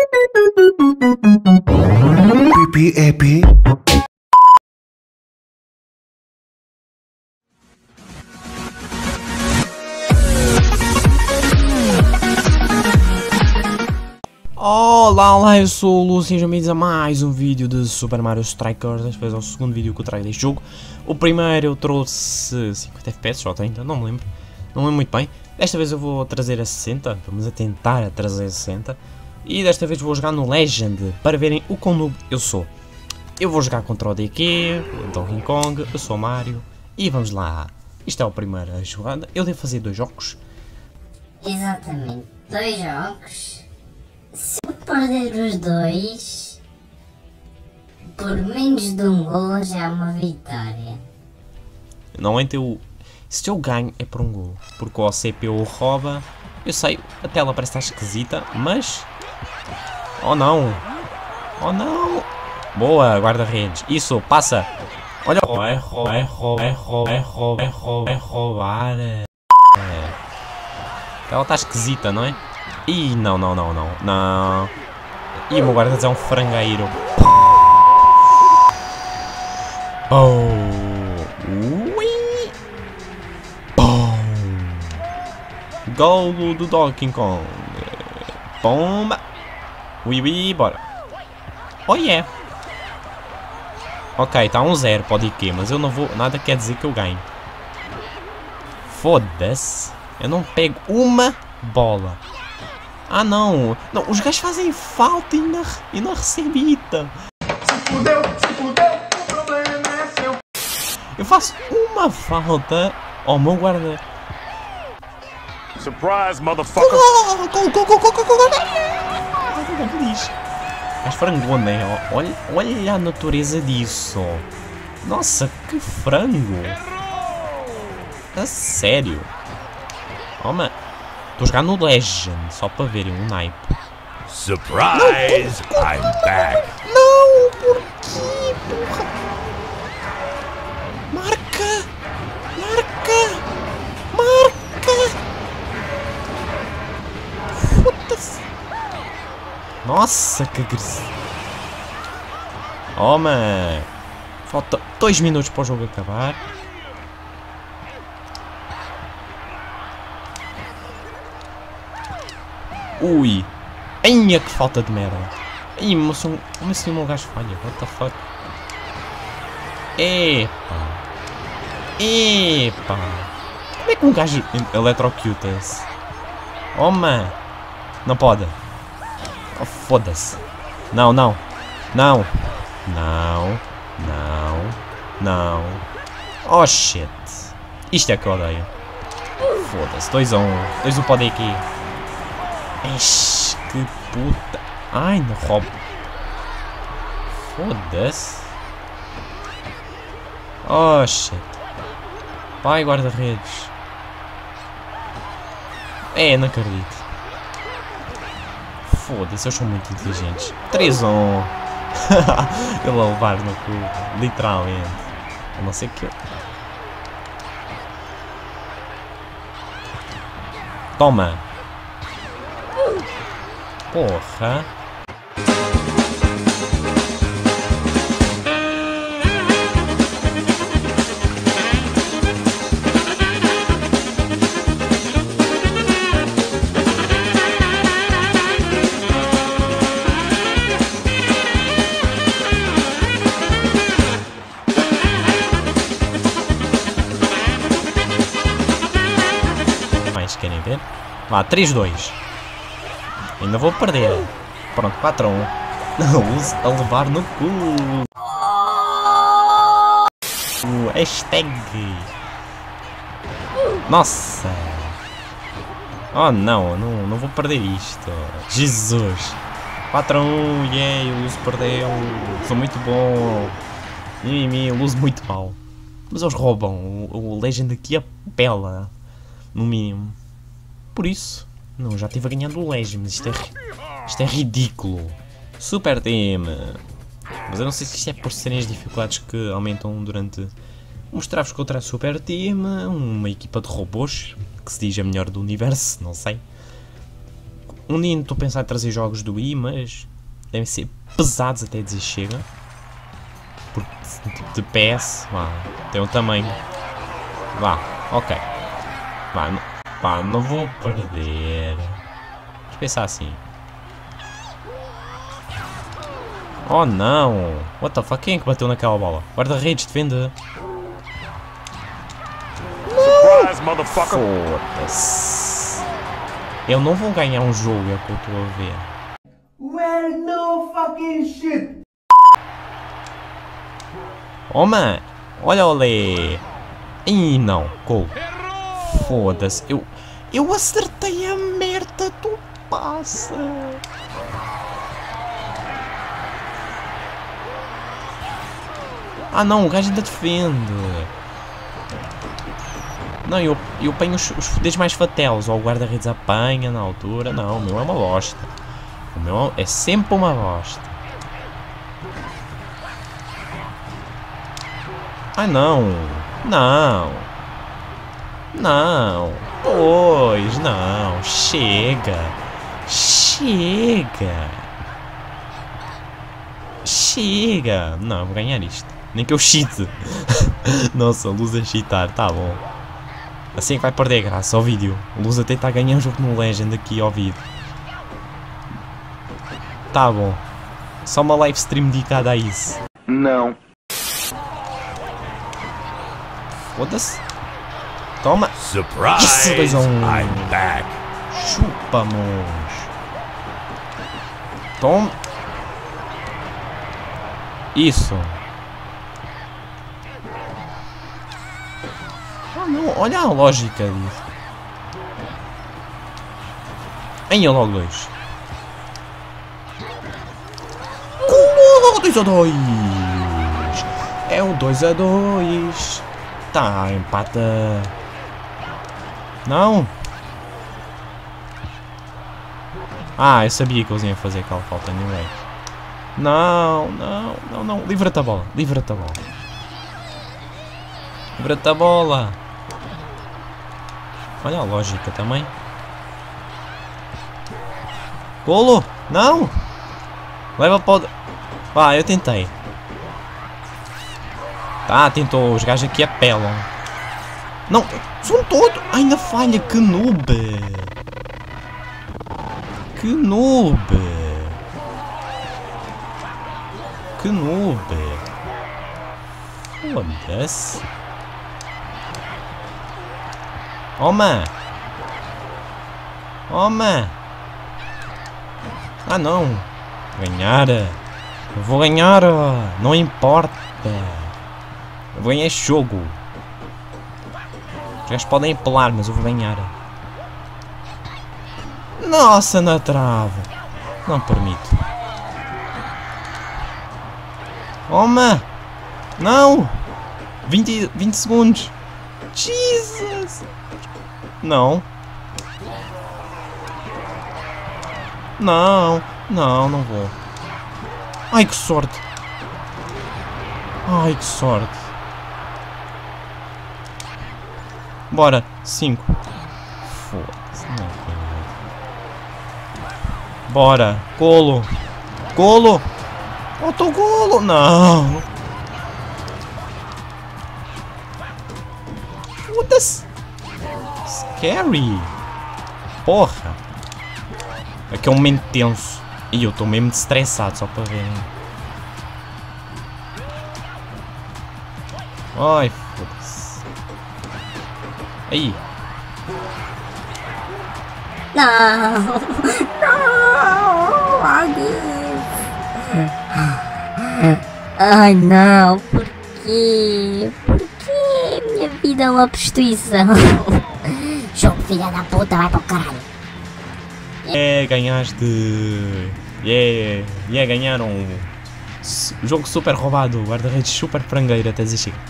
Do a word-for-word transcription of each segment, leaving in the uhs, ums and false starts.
Pipi é pi. Olá, olá, eu sou o Lu, sejam bem-vindos a mais um vídeo de Super Mario Strikers. Desta vez é o segundo vídeo que eu trago deste jogo. O primeiro eu trouxe cinquenta F P S ou trinta, não me lembro. Não me lembro muito bem. Desta vez eu vou trazer a sessenta, vamos a tentar a trazer a sessenta. E desta vez vou jogar no Legend, para verem o quão noob eu sou. Eu vou jogar contra o D Q, o Donkey Kong, eu sou o Mario. E vamos lá. Isto é a primeira jogada. Eu devo fazer dois jogos. Exatamente, dois jogos. Se eu perder os dois, por menos de um gol já é uma vitória. Normalmente eu, se eu ganho é por um gol, porque o C P U rouba. Eu sei, a tela parece estar esquisita, mas... Oh não! Oh não! Boa, guarda-redes. Isso, passa! Olha, é roubar, é roubar, é roubar, é roubar, é roubar, é roubar. É. Ela está esquisita, não é? Ih, não, não, não, não, não. Ih, o meu guarda-redes é um frangueiro. Oh! Ui! Bom! Gol do Donkey Kong. Bomba! Ui, ui, bora. Oh yeah! Ok, está um zero, pode ir que, mas eu não vou... Nada quer dizer que eu ganho. Foda-se. Eu não pego uma bola. Ah não, não, os gajos fazem falta e não, e não recebita. Se fudeu, se fudeu, o problema é seu. Eu faço uma falta ao meu guarda. Surprise, motherfucker! Gol, gol, gol, gol, gol, gol, gol. Feliz. Mas frango, né? Olha, olha a natureza disso. Nossa, que frango. A sério. Oh, mano. Estou a jogar no Legend, só para verem um naipe. Surprise! Não, I'm back! Não, porquê, porra? Marca! Marca! Marca! Foda-se! Nossa, que agressivo! Oh, man! Falta dois minutos para o jogo acabar. Ui! Ainha, que falta de merda! Ih, mas um, como assim o meu gajo falha? What the fuck? Epa! Epa! Como é que um gajo eletrocuta-se? Oh, man! Não pode! Oh, foda-se! Não, não! Não! Não! Não! Não! Oh, shit! Isto é que eu odeio! Foda-se! dois a um! dois a um pode ir aqui! Ixi, que puta. Ai, não roubo. Foda-se. Oh, shit. Pai, guarda-redes. É, não acredito. Foda-se, eles são muito inteligentes. três a um. Ele a levar no cu. Literalmente. A não ser que... Toma. Porra. Mais querem ver? Vá, três dois. Ainda vou perder. Pronto, quatro a um. Não, uso a levar no cu. Uh, hashtag. Nossa. Oh não, não, não vou perder isto. Jesus. quatro a um, yeah, o Luz perdeu. Sou muito bom. Mimimi, o Luz muito mal. Mas eles roubam. O, o Legend aqui apela. No mínimo. Por isso. Não, já estive a ganhar do Legend, mas isto é, isto é ridículo. Super Team. Mas eu não sei se isto é por serem as dificuldades que aumentam durante... Mostrar-vos contra a Super Team, uma equipa de robôs, que se diz a melhor do universo, não sei. Um dia estou a pensar em trazer jogos do Wii, mas devem ser pesados até dizer chega. Porque tipo de P S, vá, tem um tamanho. Vá, ok. Vá, não, vá, não vou perder. Vamos pensar assim. Oh não! What the fuck? Quem é que bateu naquela bola? Guarda-redes, defende. Surprise, motherfucker. Foda-se. Eu não vou ganhar um jogo, é o que eu estou a ver. Well, no fucking shit. Oh man, olha olé. Ih não, gol. Foda-se, eu, eu acertei a merda do passe. Ah não, o gajo ainda defende. Não, eu, eu apanho os, os fudês mais fatelos. Ou o guarda-redes apanha na altura. Não, o meu é uma bosta. O meu é sempre uma bosta. Ah não. Não. Não. Pois, não. Chega. Chega. Chega. Não, eu vou ganhar isto. Nem que eu cheate. Nossa, luz a cheatar, tá bom. Assim é que vai perder graça ao vídeo. O Luz até está a ganhar um jogo no Legend aqui ao vivo. Tá bom. Só uma live stream dedicada a isso. Não. Foda-se. Toma. Surprise. Isso, dois a um. I'm back. Chupa-mos. Toma. Isso. Ah não, olha a lógica disso. Aí logo dois. Uh, dois a dois. É o dois a dois. Tá, empata. Não. Ah, eu sabia que eles iam fazer aquela falta anyway. Não, não, não, não. Livra-te a bola. Livra-te a bola. Livra-te a bola. Olha a lógica também. Golo. Não. Leva para o... Vá, eu tentei. Tá, tentou. Os gajos aqui apelam. Não. São todos. Ainda falha. Que noob. Que noob. Que noob. Foda-se. Oma. Oma. Ah não. Ganhar. Eu vou ganhar. Não importa. Eu vou ganhar este jogo. Os gajos podem apelar, mas eu vou ganhar. Nossa, na trave. Não permito. Oma! Não! vinte, vinte segundos! Jesus! Não! Não! Não, não vou. Ai, que sorte! Ai, que sorte! Bora! cinco! Foda-se, não acredito. Bora! Golo! Golo! Autogolo! Não! Foda-se! Scary! Porra! Aqui é um momento tenso. E eu estou mesmo estressado só para verem. Ai, foda-se. Aí! Não! Não! Alguém! Ai não, por quê? Por quê? Minha vida é uma prostituição. Jogo filha da puta, vai para o caralho. É, ganhaste! Yeah! Yeah, ganharam! Jogo super roubado, guarda-redes super frangueiro, até dizer chega.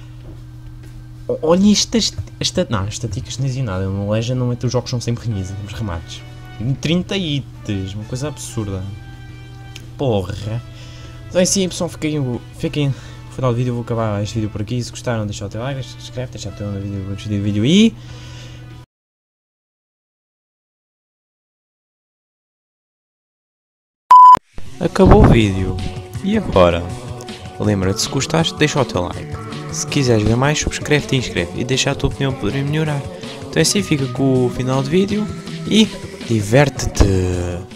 Olha estas... Esta, não, as estatísticas não dizem nada. No Legend normalmente os jogos são sempre remis, temos remates. trinta hits, uma coisa absurda. Porra! Então é assim, pessoal, fiquem, fiquem no final do vídeo, eu vou acabar este vídeo por aqui. Se gostaram, deixa o teu like, se inscreve, deixa o teu vídeo, vídeo e... acabou o vídeo. E agora? Lembra-te, se gostaste, deixa o teu like. Se quiseres ver mais, subscreve-te e inscreve. E deixa a tua opinião para poder melhorar. Então assim fica com o final do vídeo. E diverte-te!